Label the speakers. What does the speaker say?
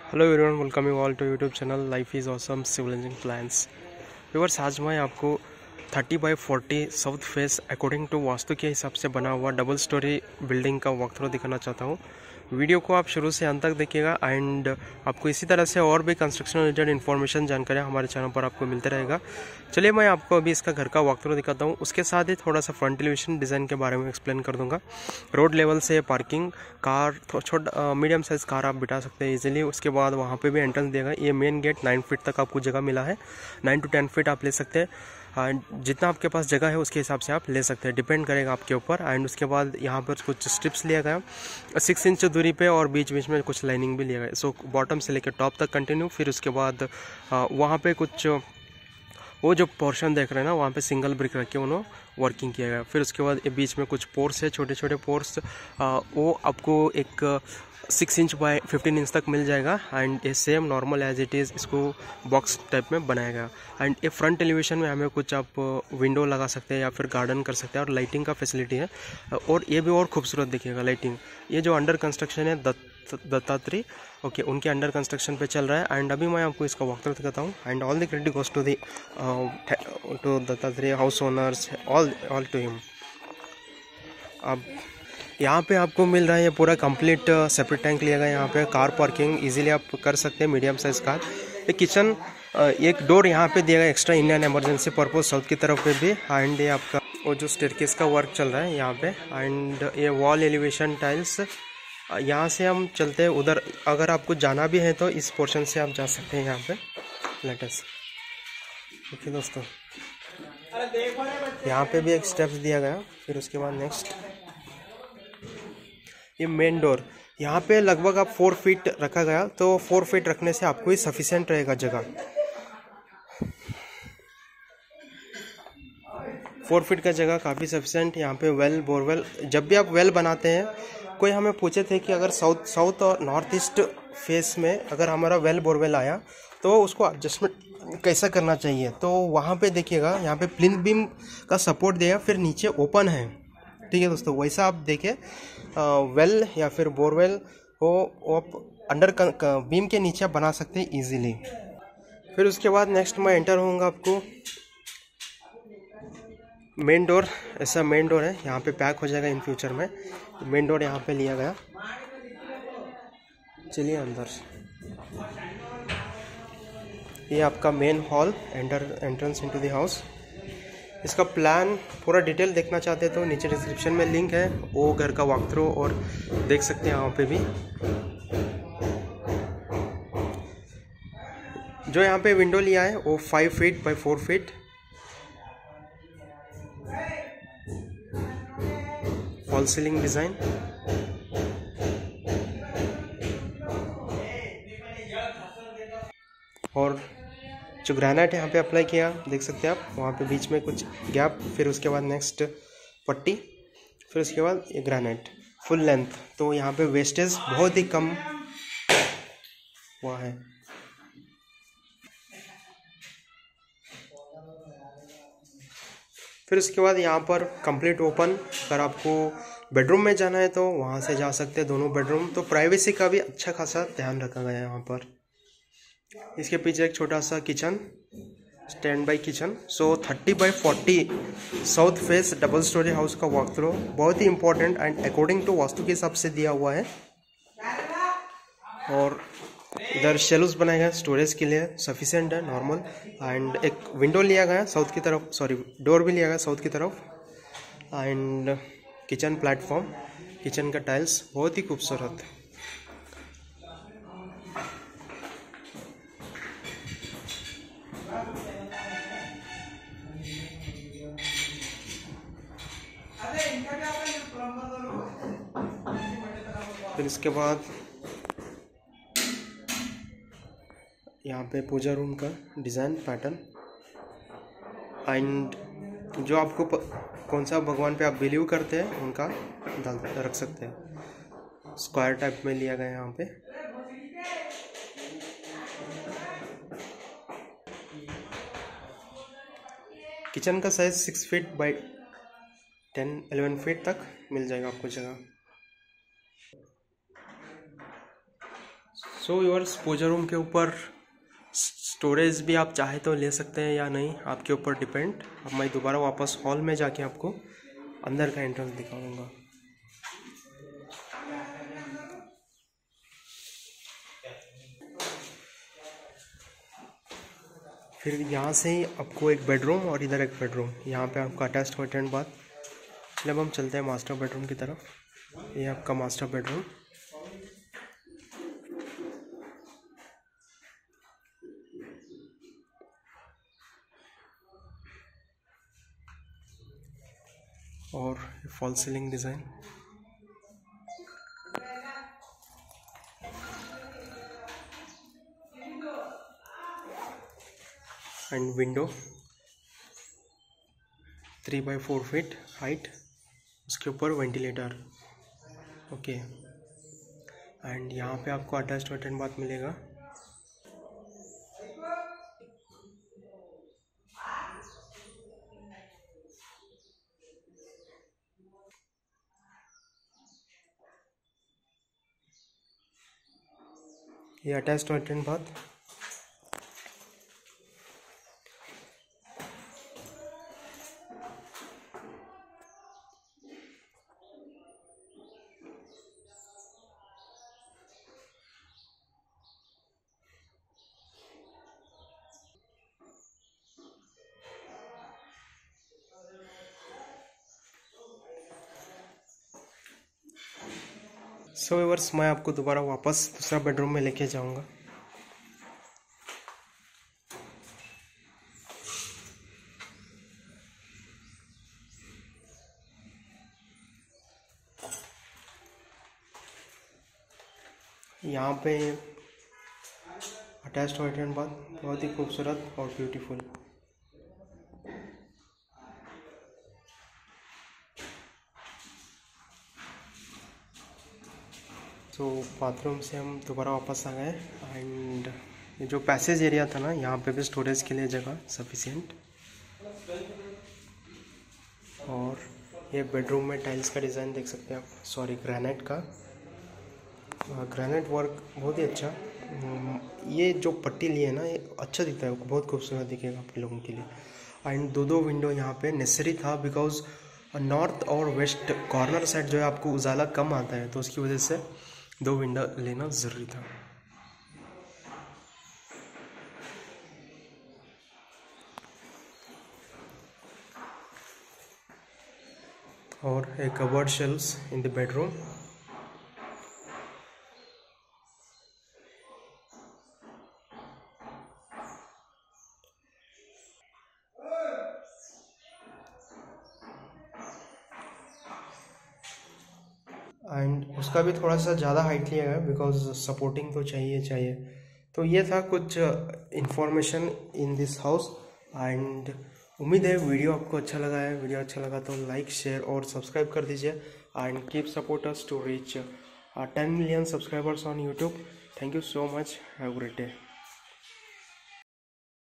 Speaker 1: Hello everyone, welcome you all to YouTube channel life is awesome civil engineering plans. Viewers, आज मैं आपको 30x40 south face according to vastu के हिसाब से बना हुआ डबल स्टोरी बिल्डिंग का वॉक थ्रू दिखाना चाहता हूँ। वीडियो को आप शुरू से अंत तक देखिएगा एंड आपको इसी तरह से और भी कंस्ट्रक्शन रिलेटेड इन्फॉर्मेशन जानकारी हमारे चैनल पर आपको मिलते रहेगा। चलिए मैं आपको अभी इसका घर का वॉक थ्रू दिखाता हूँ, उसके साथ ही थोड़ा सा फ्रंट एलिवेशन डिज़ाइन के बारे में एक्सप्लेन कर दूंगा। रोड लेवल से पार्किंग, कार छोटा मीडियम साइज़ कार आप बिठा सकते हैं इजीली। उसके बाद वहाँ पे भी एंट्रेंस देगा। ये मेन गेट 9 फीट तक आपको जगह मिला है, 9 to 10 फीट आप ले सकते हैं। जितना आपके पास जगह है उसके हिसाब से आप ले सकते हैं, डिपेंड करेगा आपके ऊपर। एंड उसके बाद यहाँ पर कुछ स्ट्रिप्स लिया गया 6 इंच दूरी पे और बीच बीच में कुछ लाइनिंग भी लिया गया। सो बॉटम से लेकर टॉप तक कंटिन्यू। फिर उसके बाद वहाँ पे कुछ वो जो पोर्शन देख रहे हैं ना, वहाँ पे सिंगल ब्रिक रख के उन्होंने वर्किंग किया गया। फिर उसके बाद बीच में कुछ पोर्स है, छोटे छोटे पोर्स, वो आपको एक 6 इंच बाय 15 इंच तक मिल जाएगा। एंड ये same normal as it is इसको बॉक्स टाइप में बनाया गया। एंड ये फ्रंट एलिवेशन में हमें कुछ आप विंडो लगा सकते हैं या फिर गार्डन कर सकते हैं, और लाइटिंग का फैसिलिटी है और ये भी और खूबसूरत दिखेगा लाइटिंग। ये जो अंडर कंस्ट्रक्शन है दत्तात्रेय, ओके, उनके अंडर कंस्ट्रक्शन पे चल रहा है। एंड अभी मैं आपको इसका वॉक थ्रू दिखाता हूँ। And all the credit goes to Dattatreya house owners, all to him. अब यहाँ पे आपको मिल रहा है ये पूरा कंप्लीट सेपरेट टैंक लिया गया। यहाँ पे कार पार्किंग इजीली आप कर सकते हैं, मीडियम साइज कार। ये किचन, एक डोर यहाँ पे दिया गया extra Indian emergency purpose south की तरफ पे भी। एंड ये आपका वो जो स्टेयरकेस का वर्क चल रहा है यहाँ पे। एंड ये वॉल एलिवेशन टाइल्स, यहाँ से हम चलते हैं उधर। अगर आपको जाना भी है तो इस पोर्शन से आप जा सकते हैं यहाँ पे। लेटेस्ट ओके दोस्तों, यहाँ पे भी एक स्टेप्स दिया गया। फिर उसके बाद नेक्स्ट ये मेन डोर, यहाँ पे लगभग आप 4 फीट रखा गया, तो 4 फीट रखने से आपको ही सफिशिएंट रहेगा जगह। 4 फीट का जगह काफ़ी सफिशिएंट। यहाँ पे वेल बोरवेल, जब भी आप वेल बनाते हैं, कोई हमें पूछे थे कि अगर साउथ और नॉर्थ ईस्ट फेस में अगर हमारा वेल बोरवेल आया तो उसको एडजस्टमेंट कैसा करना चाहिए। तो वहाँ पे देखिएगा, यहाँ पे प्लिंथ बीम का सपोर्ट दिया, फिर नीचे ओपन है। ठीक है दोस्तों, वैसा आप देखें वेल या फिर बोरवेल हो आप अंडर बीम के नीचे आप बना सकते हैं इजीली। फिर उसके बाद नेक्स्ट मैं एंटर होऊंगा आपको मेन डोर। ऐसा मेन डोर है, यहाँ पे पैक हो जाएगा इन फ्यूचर में। मेन डोर यहाँ पे लिया गया। चलिए अंदर, ये आपका main hall, entrance into the house. इसका प्लान पूरा डिटेल देखना चाहते हैं तो नीचे डिस्क्रिप्शन में लिंक है, वो घर का वॉक थ्रू और देख सकते हैं यहाँ पे भी। जो यहाँ पे विंडो लिया है वो 5 feet by 4 feet. Fall ceiling design, और जो ग्रेनाइट यहाँ पे अप्लाई किया देख सकते हैं आप, वहाँ पे बीच में कुछ गैप। फिर उसके बाद नेक्स्ट पट्टी, फिर उसके बाद ये ग्रेनाइट फुल लेंथ। तो यहाँ पे वेस्टेज बहुत ही कम हुआ है। फिर उसके बाद यहाँ पर कंप्लीट ओपन। अगर आपको बेडरूम में जाना है तो वहाँ से जा सकते हैं, दोनों बेडरूम। तो प्राइवेसी का भी अच्छा खासा ध्यान रखा गया है यहाँ पर। इसके पीछे एक छोटा सा kitchen, stand by kitchen. So 30x40 south face double story house का वॉक थ्रू बहुत ही important and according to vastu के हिसाब से दिया हुआ है। और इधर शेल्व्स बनाए गए स्टोरेज के लिए, सफिशिएंट है नॉर्मल। एंड एक विंडो लिया गया साउथ की तरफ, सॉरी डोर भी लिया गया साउथ की तरफ। एंड किचन प्लेटफॉर्म, किचन का टाइल्स बहुत ही खूबसूरत। फिर इसके बाद यहाँ पे पूजा रूम का डिज़ाइन पैटर्न। एंड जो आपको कौन सा भगवान पे आप बिलीव करते हैं उनका रख सकते हैं। स्क्वायर टाइप में लिया गया यहाँ पे। किचन का साइज 6 फीट बाई 10-11 फीट तक मिल जाएगा आपको जगह। सो योर्स पूजा रूम के ऊपर स्टोरेज भी आप चाहे तो ले सकते हैं या नहीं, आपके ऊपर डिपेंड। अब मैं दोबारा वापस हॉल में जाके आपको अंदर का एंट्रेंस दिखाऊंगा। फिर यहाँ से ही आपको एक बेडरूम और इधर एक बेडरूम, यहाँ पे आपका अटैच्ड टॉयलेट एंड बाथ। चलिए अब हम चलते हैं मास्टर बेडरूम की तरफ। ये आपका मास्टर बेडरूम। और fall ceiling design and window 3x4 feet height, उसके ऊपर वेंटिलेटर। ओके, एंड यहाँ पे आपको अटैच्ड टॉयलेट एंड बाथ मिलेगा। ये attached toilet and bath. So viewers, मैं आपको दोबारा वापस दूसरा बेडरूम में लेके जाऊंगा। यहाँ पे अटैच्ड टॉयलेट एंड बाथ, बहुत ही खूबसूरत और ब्यूटीफुल। तो बाथरूम से हम दोबारा वापस आ गए एंड ये जो पैसेज एरिया था ना, यहाँ पे भी स्टोरेज के लिए जगह सफिशिएंट। और ये बेडरूम में टाइल्स का डिज़ाइन देख सकते हैं आप, सॉरी ग्रेनाइट का। ग्रेनाइट वर्क बहुत ही अच्छा। ये जो पट्टी लिए है ना, ये अच्छा दिखता है, बहुत खूबसूरत दिखेगा आप लोगों के लिए। एंड दो विंडो यहाँ पे नेसेसरी था, बिकॉज नॉर्थ और वेस्ट कॉर्नर साइड जो है आपको उजाला कम आता है, तो उसकी वजह से 2 विंडो लेना ज़रूरी था। और एक cupboard shelves in the bedroom. And उसका भी थोड़ा सा ज़्यादा हाइट लिया है, बिकॉज सपोर्टिंग तो चाहिए। तो ये था कुछ information in this house. And उम्मीद है वीडियो आपको अच्छा लगा है। वीडियो अच्छा लगा तो लाइक, शेयर और सब्सक्राइब कर दीजिए। And keep support us to reach 10 million subscribers on YouTube. Thank you so much, have a great day.